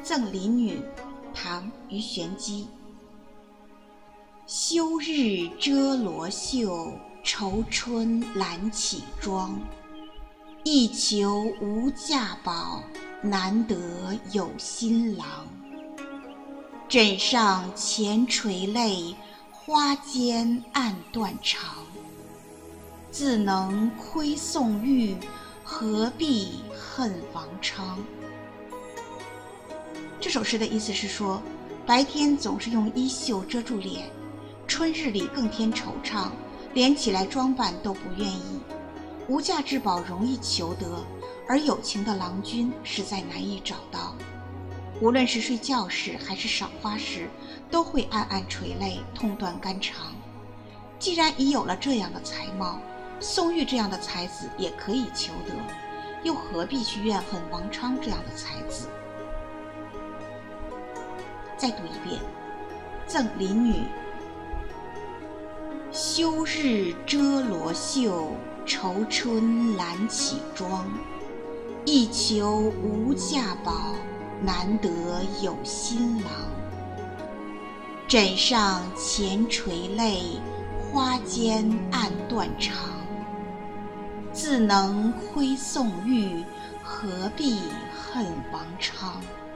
赠邻女，唐·鱼玄机。休日遮罗袖，愁春懒起妆。一求无价宝，难得有新郎。枕上前垂泪，花间暗断肠。自能窥宋玉，何必恨王昌。这首诗的意思是说，白天总是用衣袖遮住脸，春日里更添惆怅，连起来装扮都不愿意。无价之宝容易求得，而有情的郎君实在难以找到。无论是睡觉时还是赏花时，都会暗暗垂泪，痛断肝肠。既然已有了这样的才貌，宋玉这样的才子也可以求得，又何必去怨恨王昌这样的才子？再读一遍，赠邻女。休日遮罗袖，愁春懒起妆。一求无价宝，难得有新郎。枕上前垂泪，花间暗断肠。自能窥宋玉，何必恨王昌。